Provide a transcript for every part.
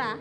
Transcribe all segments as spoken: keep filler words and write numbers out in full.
ora?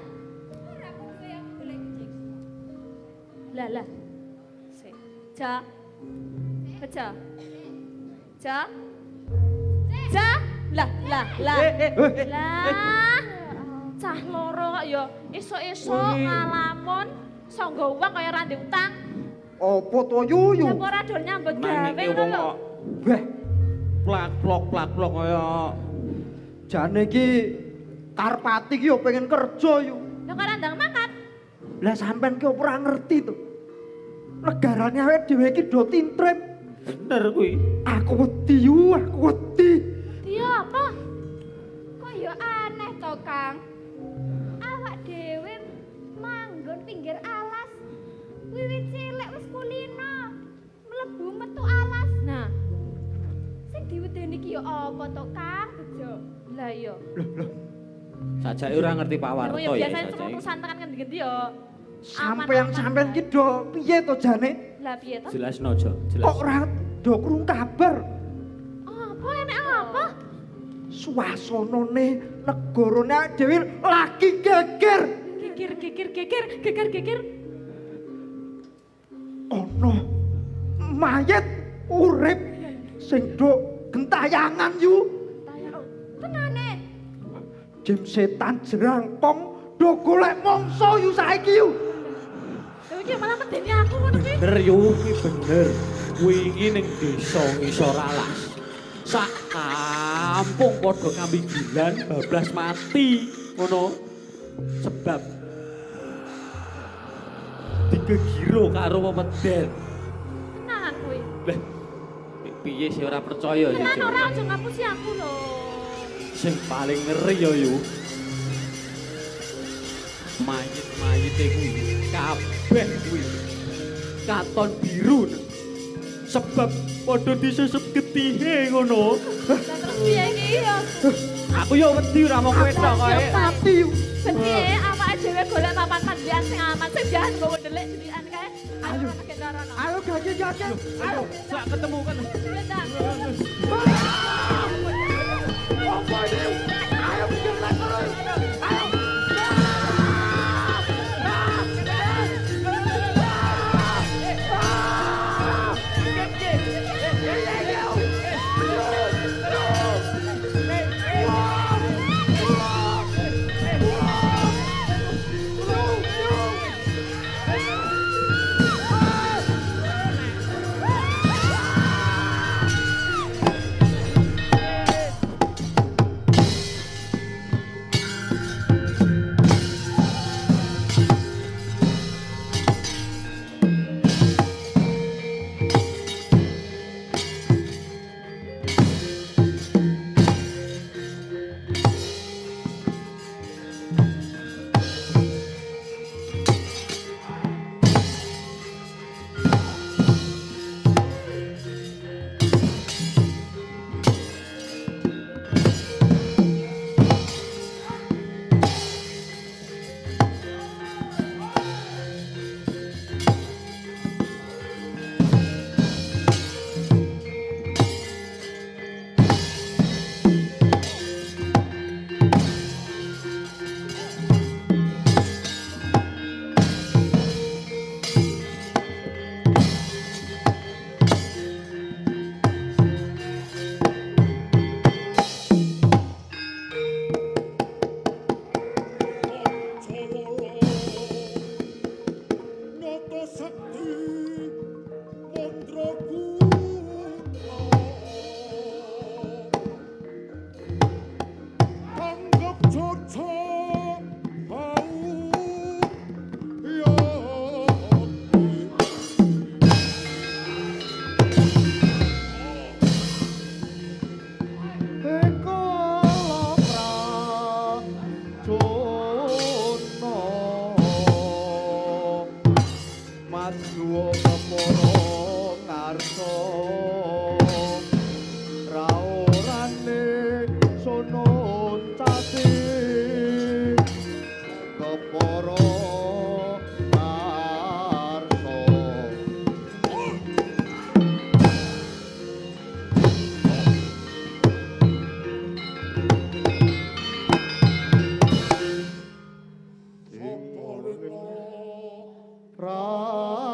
Lah lah. Sik. Ja. Beja. Ja. Ja. Lah lah lah. Lah. Cah loro kok ya esuk-esuk ngalamun sanggo uang kaya randi utang. Apa to yuyu? Lah ora do nyambut gawe ngono lho. Beh. Plak-plok plak-plok kaya jane iki Karpati ki yo pengen kerja yu. Lah kok ndang makan. Lah sampean ki ora ngerti to. Negarane awake dhewe iki do tintrep. Bener kuwi. Aku wedi yu, aku wedi. Iya apa? Kok ya aneh to, Kang. Awak dhewe manggon pinggir alas. Wiwit cilik wis kulino. Mlebu metu alas. Nah, Sing diwedeni ki ya apa to, Kang? Bejo. lah iya. Loh, loh. Sajake ora ngerti Pak Warto Oh ya ya. biasanya semua sajake. perusahaan tekan ngendi-ngendi ya. Sampeyan sampeyan ki do piye to jane? Lah piye to? Jelasno aja, jelas. Kok ora do krung kabar? Apa enek apa? Suasanane negarane awake dhewe lagi geger. Geger geger geger geger geger. Ono mayit urip sing do gentayangan yu. Tenane. Jim setan jerangkong do golek mangsa yu saiki yu. Lha iki malah medeni aku ngono kuwi. Bener yo, kuwi bener. Wingi ning desa ngisor alas. Sak kampung padha ngambi gilan bablas mati ngono. Sebab digegiro karo pemeden. Tenanan kuwi. Lah piye sih ora percaya sih. Tenan ora aja ngapusi aku lho. Sing paling ngeri ya yo. Mayit-mayite kuwi kabeh kuwi katon biru. Sebab padha disesep getihe ngono. Lah terus piye iki ya? Aku yo wedi ora mau kowe tok koe. Mati yu. Piye awake dhewe golek papan mandian sing aman sing jangan gowo delik jelikan kae. Ayo pakai darono. Ayo gage gage. Ayo, sak ketemu kan. Apa ini? Ayo bikin lekor. Ayo.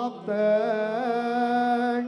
teng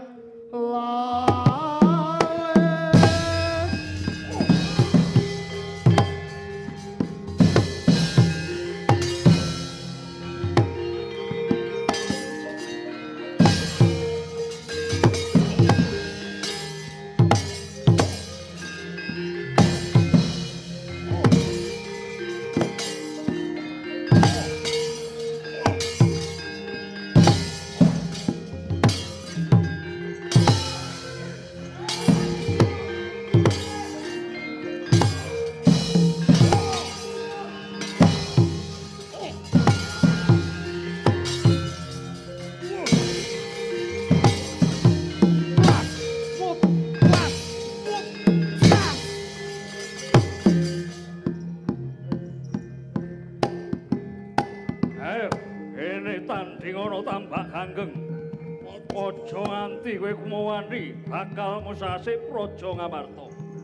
Aja nganti kowe kumawani bakal musasih Praja Ngamarta.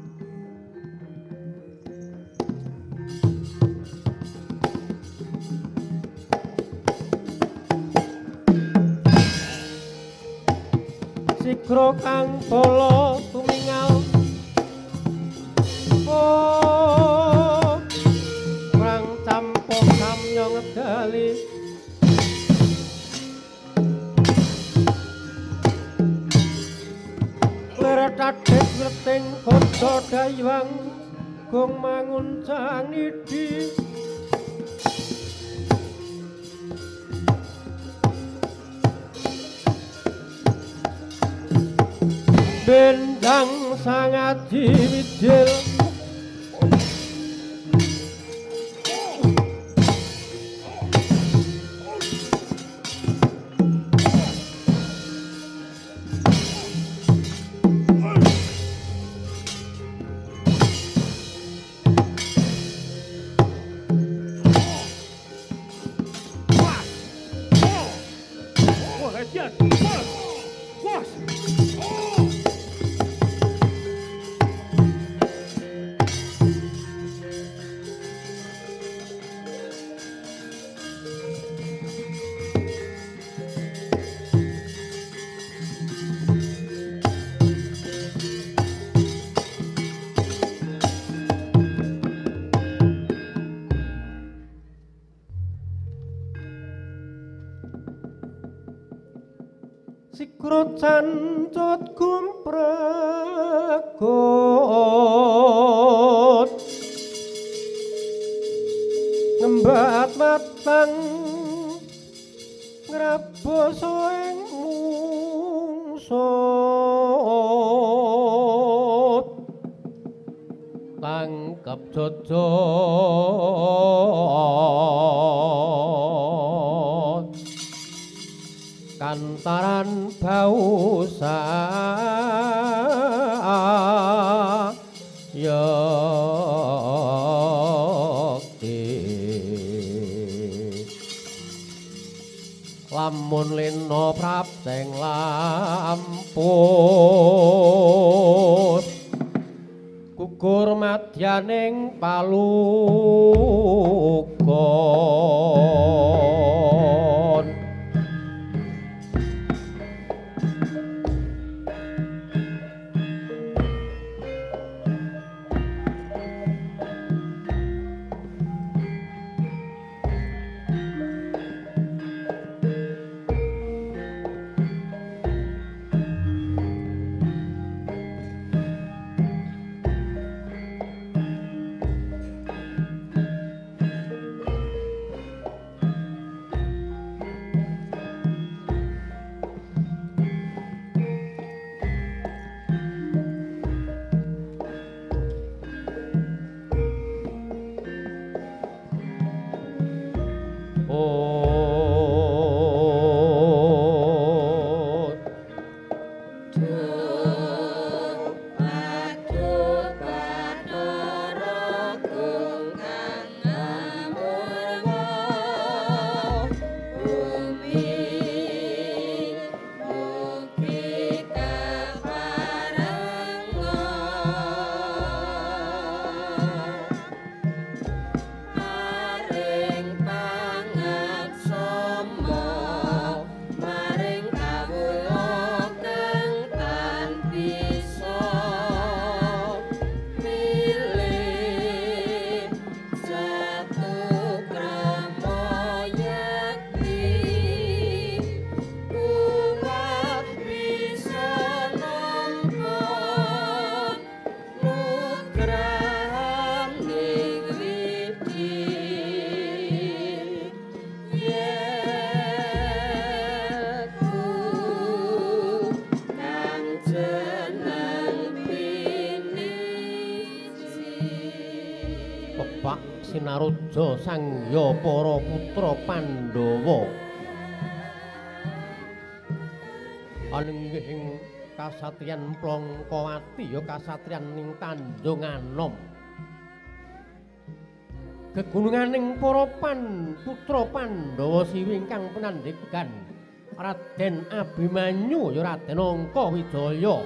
Sigra kang bala tumingal oh rang campo samya ngedali Tadet weting kodha dayang gong mangun canidi bendang sangaji widil cancut kumpregot ngembat matang ngraboso ing mungsut tangkep jojo kantaran bau sayakti lamun lena prapteng lampus gugur madyaning palukon Naruja sangya para putra Pandhawa anengging kasatriyan Plangkawati ya kasatriyan ning Tanjung Anom gegununganing para pan putra Pandhawa siwi ingkang penandikan Raden Abimanyu ya Raden Angkawijaya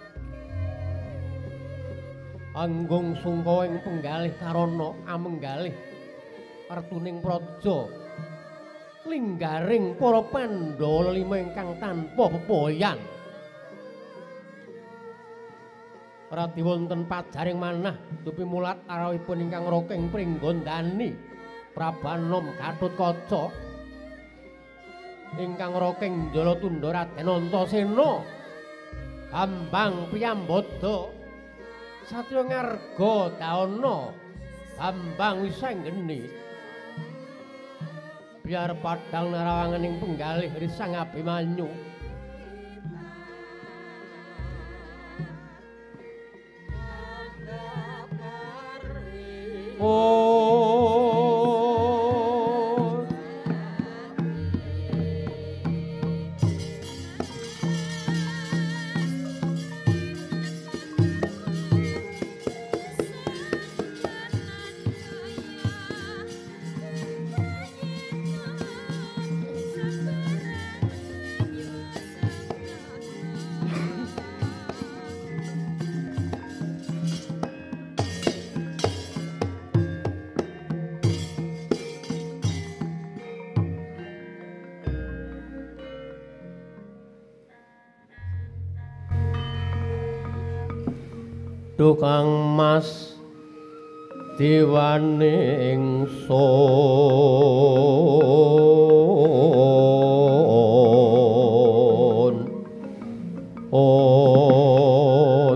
anggung sungkawa ing penggalih karana amenggalih pertuning praja linggaring para Pandhawa lima ingkang tanpa pepoyan radi wonten pajaring manah dupi mulat arawipun ingkang roking pringgondani Prabanom Gatotkaca ingkang roking Jalatundha Raden Antasena Bambang Priyambada Satya Ngarga Dawana Bambang Wisanggeni biar padang narawanganing penggalih Risang Abimanyu oh Tukang Mas Dewane ingsun oh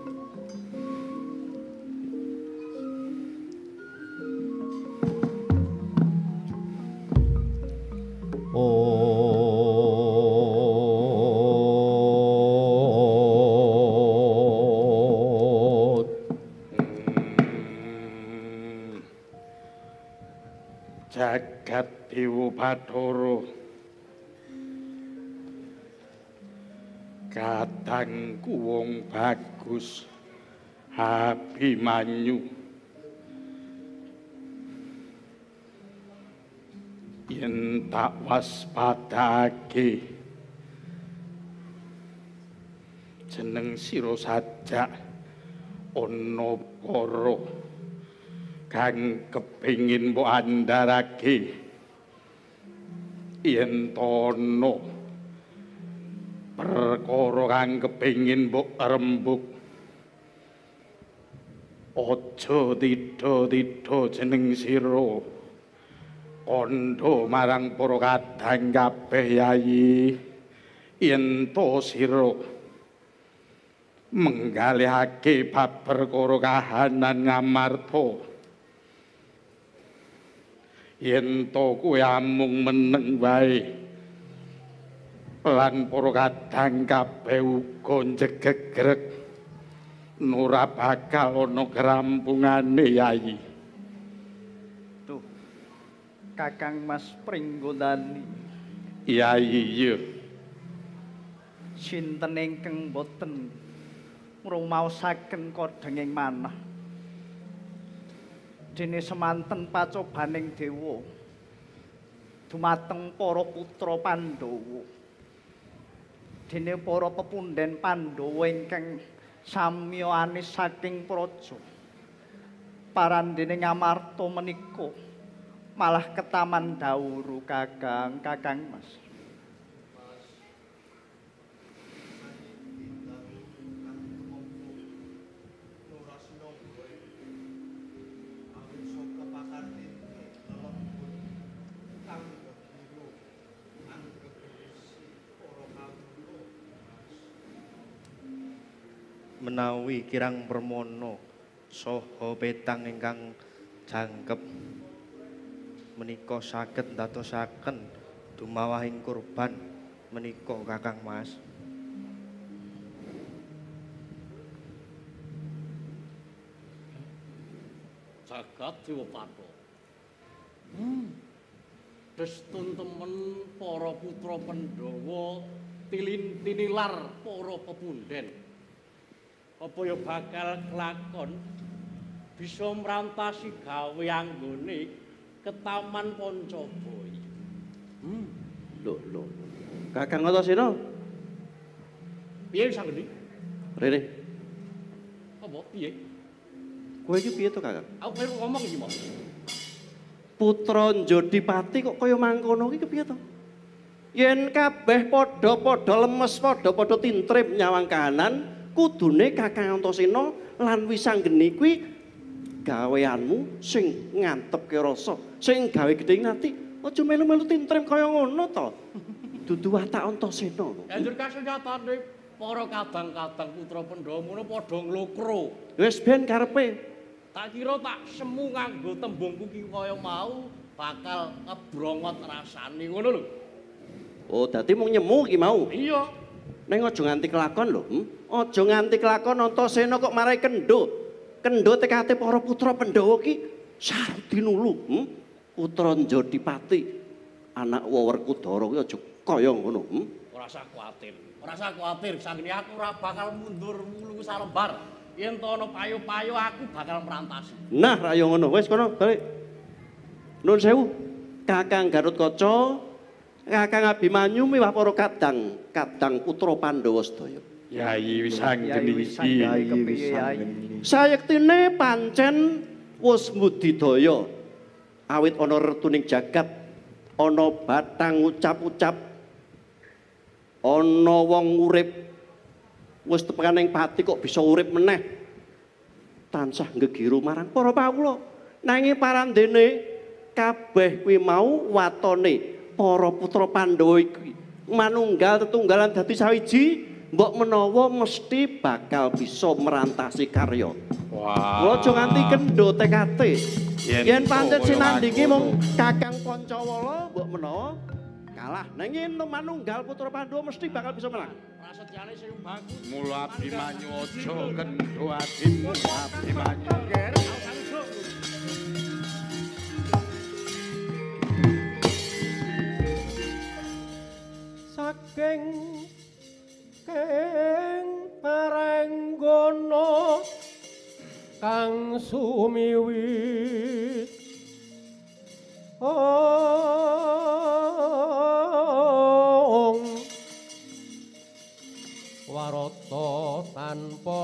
Jagat Dewa Bathara kadangku wong bagus Abimanyu yen tak waspadake jeneng sira sajak ana para kang kepingin mbok andharake yen tono perkara kang kepingin mbok rembug aja titha-titha jeneng sira kandha marang para kadang kabeh yayi yen to sira menggalihake bab perkara kahanan ngamarta yen to kuwi amung meneng wae lan para kadang kabeh uga njegegreg ora bakal ana kerampungane yayi tuh Kakang Mas Pringgondani yayi iya sinten ingkang boten ngrumaosaken kodhenging manah dene semanten pacobaning dewa dumateng para putra Pandhawa dene para pepunden Pandhawa ingkang samya anis saking praja parandene ngamarta menika malah ketaman dawuru Kakang Kakang Mas menawi kirang permono saha petang ingkang jangkep menika saged ndadosaken dumawahing kurban menika Kakang Mas Jagat Dewa Bathara Hmm. Destun temen para putra Pandhawa tilin tinilar para pepunden. Apa ya bakal kelakon bisa mrantasi gawe anggone ke Taman Pancabaya. Hmm. Lho, lho. Kakang Antasena. Piye sanggeni? Rene, Apa piye? kowe iki piye to, Kakang? Aku pengen ngomong iki, Mas. Putra Njodipati kok kaya mangkono iki kepiye to? Yen kabeh padha-padha lemes, padha-padha tintrip nyawang kahanan, kudune Kakang Antasena lan Wisanggeni kuwi gaweanmu sing ngantepke rasa, sing gawe gedhe ati. Aja melu-melu tintrip kaya ngono to. Dudu watak Antasena. Banjur kasunyatane para kadang-kadang putra Pandhawa ngono padha nglokro. Wis ben karepe. Tak kira tak semu nganggo tembungku ki kaya mau bakal ngebrongot rasane ngono lho. Oh, dadi mung nyemu iki mau. Iya. Neng aja nganti kelakon lho. Hmm? Aja nganti kelakon Antasena kok marai kendho. Kendho tekate para putra Pandhawa ki sarti nulu. Hmm? Putra Njodipati anak Wawerkudara ki aja kaya ngono. Hmm? Ora usah kuwatir. Ora usah kuwatir, sanggene aku ora bakal mundur mulu salembar. Yen to ana payu-payu aku bakal merantasi. Nah, ra yo ngono. Wis kono balik. Nuwun sewu. Kakang Garutkaca, Kakang Abimanyu miwah para kadang, kadang putra Pandhawa sedaya. Yai Wisanggeni iki. Yai kepiye Yai? Sayektine pancen wis mbudidaya. Awit ana retuning jagat, ana batang ucap-ucap, ana wong urip wis tepekaning pati kok bisa urip meneh. Tansah ngegiru marang para kawula. Nanging parandene kabeh kuwi mau watone para putra Pandhawa iki manunggal tetunggalan dadi sawiji, mbok menawa mesti bakal bisa merantasi karya. Wah. Aja nganti kendho tekate. Yen Yen pancen kaya sinandingi mangkono. mung Kakang Pancawala mbok menawa kalah. Nanging manunggal putra Pandhawa mesti bakal bisa menang. Prasetyane sing bagus. Mula Abimanyu aja kendho atimu Abimanyu. Ger, aku sanjuk. Saking keng parenggono kang sumiwit ong warata tanpa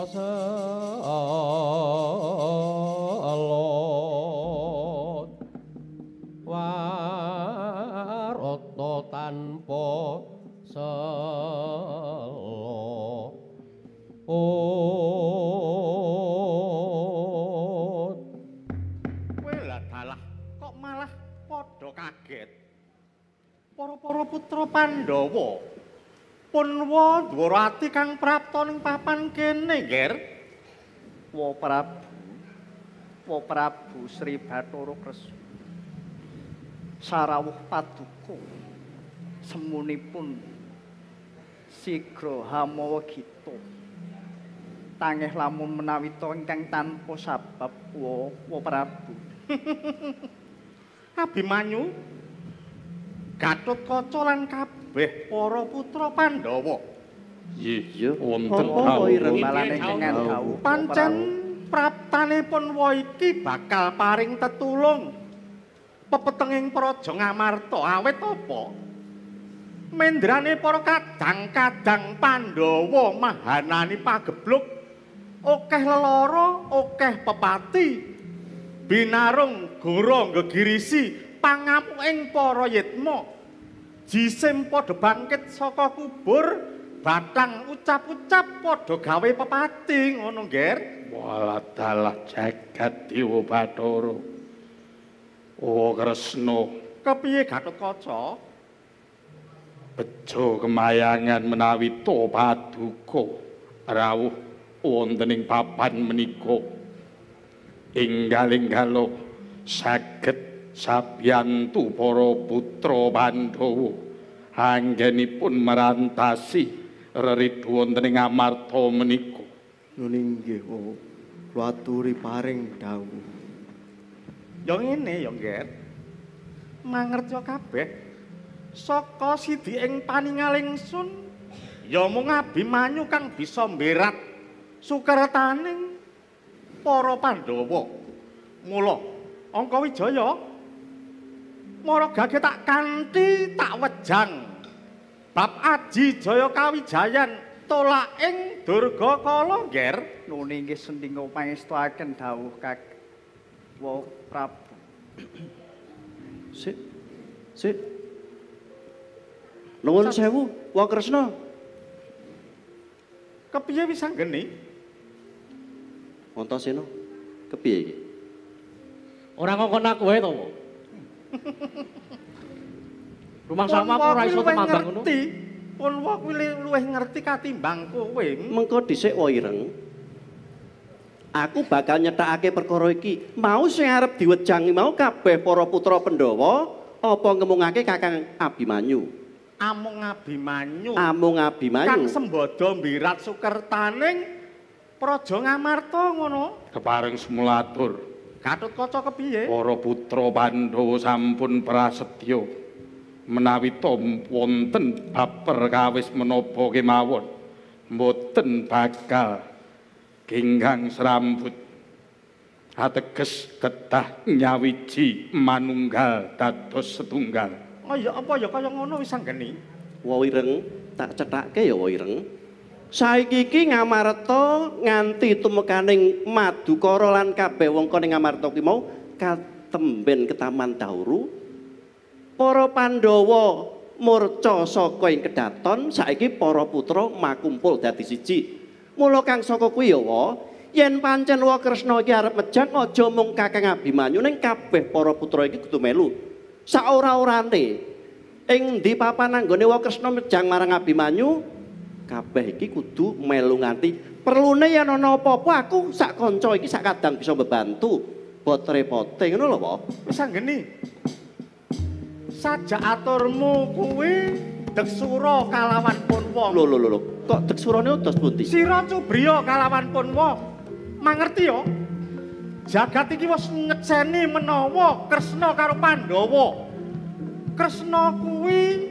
selot warata tanpa selot Kowe lah dalah kok malah padha kaget. Para-para putra Pandhawa pun wa ndwara ati kang prapta ning papan kene, Ger. Wa Prabu. Wa Prabu Sri Bathara Kresna. Sarawuh paduka semunipun sigra hamawa gita. Tangih lamun menawi to ingkang tanpa sabab wa wa Prabu. Abimanyu Gatotkaca lan kabeh para putra Pandhawa Iya, wonten Apa ireng malane dengan dawuh pancen praptanipun wa iki bakal paring tetulung pepetenging praja Ngamarta awet apa mendrane para kadang-kadang Pandhawa mahanani pagebluk akeh lelara akeh pepati binarung gora gegirisi pangamuking para yitma jisim padha bangkit saka kubur batang ucap-ucap padha gawe pepati ngono Ger. waladalah jagat Dewa Bathara. Oh Kresna, Kepiye Gatotkaca? bejo kemayangan menawi to paduka rawuh wonten ing papan menika enggal-enggalo saged sabyantu para putra Pandhawa anggenipun merantasi reridhu wonten ing Amarta menika. Nun inggih wa kula aturi paring dawuh. Ya ngene ya Ger. mangertya kabeh saka sidi ing paningaling sun ya mung Abimanyu kang bisa mberat sukertaning para Pandhawa. Mula Angka Wijaya mara gage tak kanthi tak wejang bab Aji Jaya Kawijayan tolak ing Durga Kala ngger. Nuni inggih sendika pangestuaken dawuh Kak Wa Prabu. Sik. Sik. Nuwun sewu, Wa Kresna. Kepiye wis anggene? Antasena. Kepiye iki? Ora ngongkon aku wae to, Wo. Rumah sama aku ora iso temambang ngono. Pun wong kuwi luwih ngerti katimbang kowe. Mengko dhisik Wa Ireng. Aku bakal nyethakake perkara iki. Mau sing arep diwejangi mau kabeh para putra Pandhawa apa ngemungake Kakang Abimanyu? Amung Abimanyu. Amung Abimanyu. Kang Sembada mbirat sukertaning Praja Ngamarta ngono. Kepareng semulatur. Gatotkaca kepiye? Para putra Pandhawa sampun prasetya menawi to wonten bab perkawis menapa kemawon mboten bakal ginggang serambut ateges kedah nyawiji manunggal dados setunggal. Oh ya apa ya kaya ngono wis anggene. Wa Ireng, tak cethake ya Wa Ireng. Saiki iki Ngamarta nganti tumekaning Madukara lan kabeh wongkon ing Ngamarta ki mau katemben ketaman Dauru. Para Pandhawa murca saka ing kedaton, saiki para putra makumpul dadi siji. Mula kang saka kuwi ya Wa, yen pancen Wa Kresna iki arep mejang aja mung Kakang Abimanyu ning kabeh para putra iki kudu melu. Saora-orane ing ndi papan anggone Wa Kresna mejang marang Abimanyu, kabeh iki kudu melu nganti perlune yen ana apa-apa aku sak kanca iki sak kadang bisa mbebantu bot repote ngono lho Wa. Wis anggene. Sajak aturmu kuwi Deksura kalawan Punwa. Lho lho lho, kok Deksurane utus pundi? Sira Cubriya kalawan Punwa. Mangerti ya? Jagat iki wis ngeceni menawa Kresna karo Pandhawa. Kresna kuwi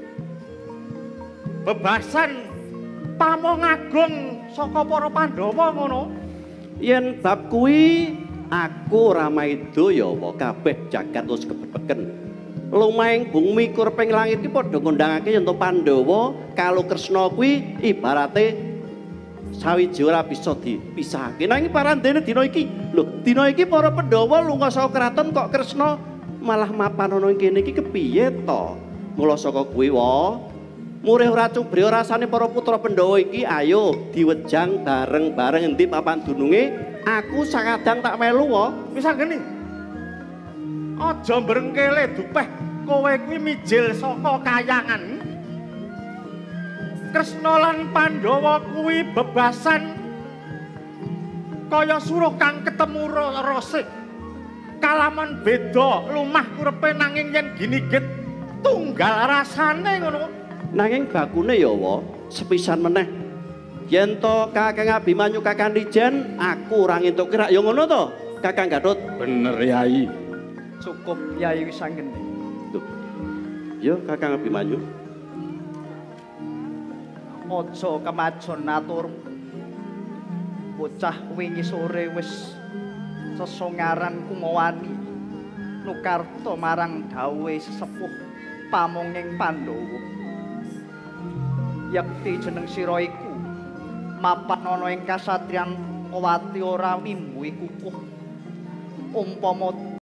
bebasan pamong agung saka para Pandhawa ngono. Yen bab kuwi aku ora maido ya Wa, kabeh jagat wis kebeken. Lumahing bumi kurping langit iki padha ngundangake yen to Pandhawa karo Kresna kuwi ibarate sawiji ora bisa dipisahake. Nanging parandene dina iki, lho, dina iki para Pandhawa lunga saka kraton kok Kresna malah mapan ana ing kene iki kepiye to? Mula saka kuwi Wa, murih ora cubriya rasane para putra Pandhawa iki ayo diwejang bareng-bareng endi papan dununge. Aku sakadang tak melu Wa. Wis anggene. Aja mbrengkele dupeh kowe kuwi mijil saka kayangan. Kresna lan Pandhawa kuwi bebasan kaya suruh kang ketemu rosik. Kalaman beda lumah kurepe nanging yen ginigit tunggal rasane ngono. Nanging bakune ya Wa, sepisan meneh. Yen to Kakang Abimanyu Kakang Rijen, aku ora ngentuk kira ya ngono to, Kakang Gatut. Bener Yai. Cukup Yai wis anggene. Tuh. Ya Kakang Abimanyu. Aja kemajon atur. Bocah wingi sore wis sesongaran kumawani. Nukarta marang dawuhe sesepuh pamonging Pandhawa. Yakti jeneng sira iku mapan ana ing kasatriyan Kowati ora mimbuhi kukuh. Umpama